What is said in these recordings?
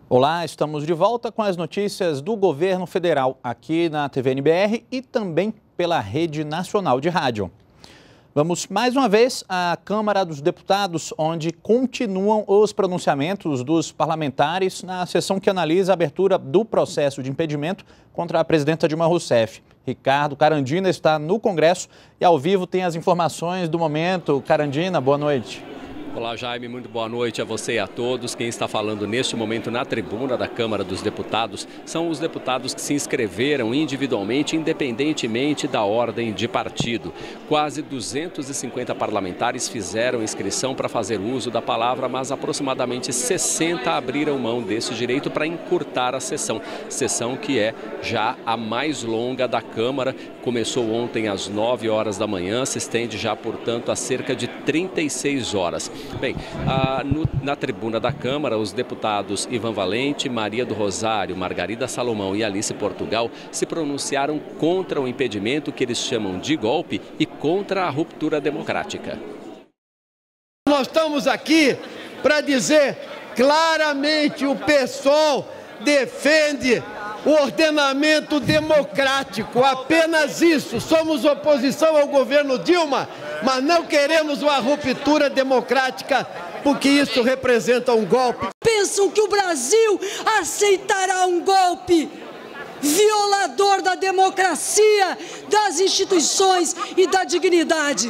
Olá, estamos de volta com as notícias do governo federal aqui na TVNBR e também pela Rede Nacional de Rádio. Vamos mais uma vez à Câmara dos Deputados, onde continuam os pronunciamentos dos parlamentares na sessão que analisa a abertura do processo de impedimento contra a presidenta Dilma Rousseff. Ricardo Carandina está no Congresso e ao vivo tem as informações do momento. Carandina, boa noite. Olá, Jaime, muito boa noite a você e a todos. Quem está falando neste momento na tribuna da Câmara dos Deputados são os deputados que se inscreveram individualmente, independentemente da ordem de partido. Quase 250 parlamentares fizeram inscrição para fazer uso da palavra, mas aproximadamente 60 abriram mão desse direito para encurtar a sessão. Sessão que é já a mais longa da Câmara. Começou ontem às 9 horas da manhã, se estende já, portanto, a cerca de 36 horas. Bem, na tribuna da Câmara, os deputados Ivan Valente, Maria do Rosário, Margarida Salomão e Alice Portugal se pronunciaram contra o impedimento que eles chamam de golpe e contra a ruptura democrática. Nós estamos aqui para dizer claramente: o PSOL defende o ordenamento democrático, apenas isso. Somos oposição ao governo Dilma, mas não queremos uma ruptura democrática, porque isso representa um golpe. Pensam que o Brasil aceitará um golpe violador da democracia, das instituições e da dignidade.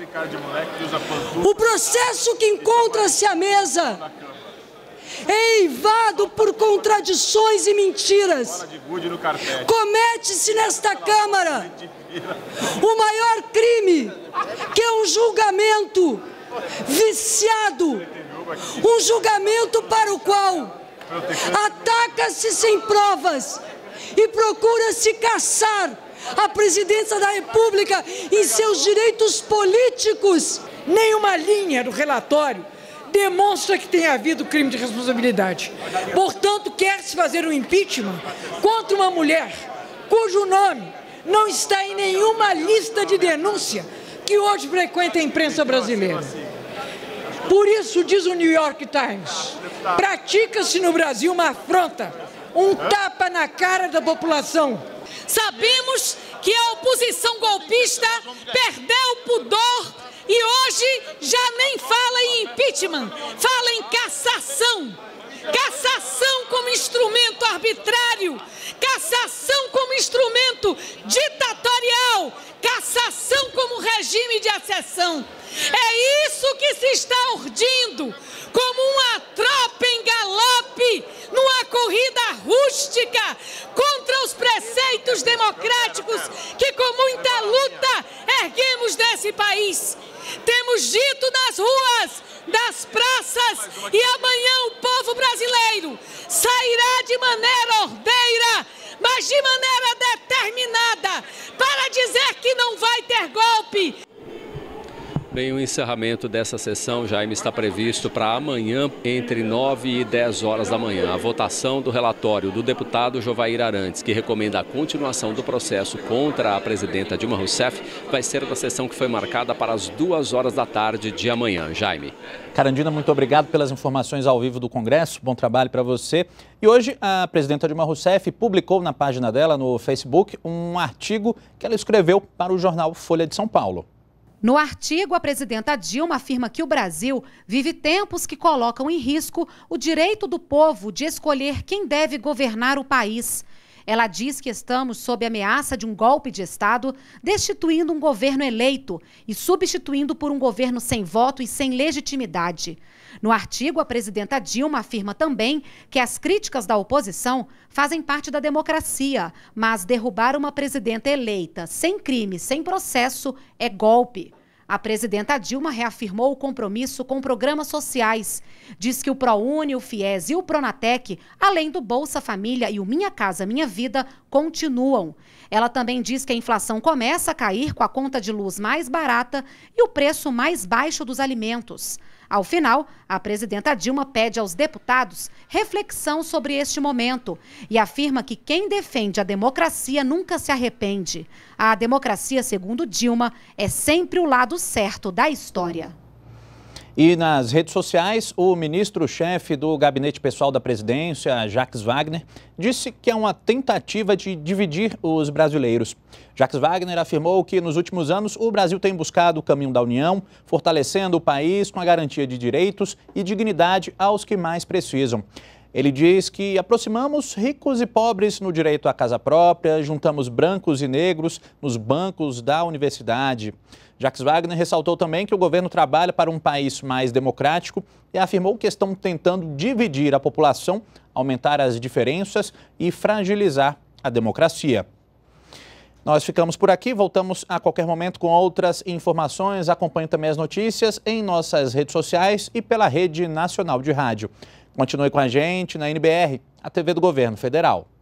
O processo que encontra-se à mesa é eivado por contradições e mentiras. Comete-se nesta Câmara o maior crime, que é um julgamento viciado, um julgamento para o qual ataca-se sem provas e procura-se caçar a presidência da República em seus direitos políticos. Nenhuma linha do relatório demonstra que tenha havido crime de responsabilidade. Portanto, quer-se fazer um impeachment contra uma mulher cujo nome não está em nenhuma lista de denúncia que hoje frequenta a imprensa brasileira. Por isso, diz o New York Times, pratica-se no Brasil uma afronta, um tapa na cara da população. Sabemos que a oposição golpista perdeu o pudor e hoje já nem fala em impeachment, fala em cassação. Cassação como instrumento arbitrário, cassação como instrumento ditatorial, cassação como regime de acessão. É isso que se está urdindo, como uma tropa em galope, numa corrida rústica contra os preceitos democráticos que com muita luta erguemos nesse país. Temos dito nas ruas, das praças, e amanhã o povo brasileiro sairá de maneira ordeira, mas de maneira determinada, para dizer que não vai ter golpe. Bem, o encerramento dessa sessão, Jaime, está previsto para amanhã, entre 9 e 10 horas da manhã. A votação do relatório do deputado Jovair Arantes, que recomenda a continuação do processo contra a presidenta Dilma Rousseff, vai ser da sessão que foi marcada para as 2 horas da tarde de amanhã. Jaime. Carandina, muito obrigado pelas informações ao vivo do Congresso. Bom trabalho para você. E hoje a presidenta Dilma Rousseff publicou na página dela, no Facebook, um artigo que ela escreveu para o jornal Folha de São Paulo. No artigo, a presidenta Dilma afirma que o Brasil vive tempos que colocam em risco o direito do povo de escolher quem deve governar o país. Ela diz que estamos sob ameaça de um golpe de Estado, destituindo um governo eleito e substituindo por um governo sem voto e sem legitimidade. No artigo, a presidenta Dilma afirma também que as críticas da oposição fazem parte da democracia, mas derrubar uma presidenta eleita sem crime, sem processo, é golpe. A presidenta Dilma reafirmou o compromisso com programas sociais. Diz que o ProUni, o FIES e o Pronatec, além do Bolsa Família e o Minha Casa Minha Vida, continuam. Ela também diz que a inflação começa a cair com a conta de luz mais barata e o preço mais baixo dos alimentos. Ao final, a presidenta Dilma pede aos deputados reflexão sobre este momento e afirma que quem defende a democracia nunca se arrepende. A democracia, segundo Dilma, é sempre o lado certo da história. E nas redes sociais, o ministro-chefe do Gabinete Pessoal da Presidência, Jacques Wagner, disse que é uma tentativa de dividir os brasileiros. Jacques Wagner afirmou que nos últimos anos o Brasil tem buscado o caminho da união, fortalecendo o país com a garantia de direitos e dignidade aos que mais precisam. Ele diz que aproximamos ricos e pobres no direito à casa própria, juntamos brancos e negros nos bancos da universidade. Jacques Wagner ressaltou também que o governo trabalha para um país mais democrático e afirmou que estão tentando dividir a população, aumentar as diferenças e fragilizar a democracia. Nós ficamos por aqui, voltamos a qualquer momento com outras informações. Acompanhe também as notícias em nossas redes sociais e pela Rede Nacional de Rádio. Continue com a gente na NBR, a TV do Governo Federal.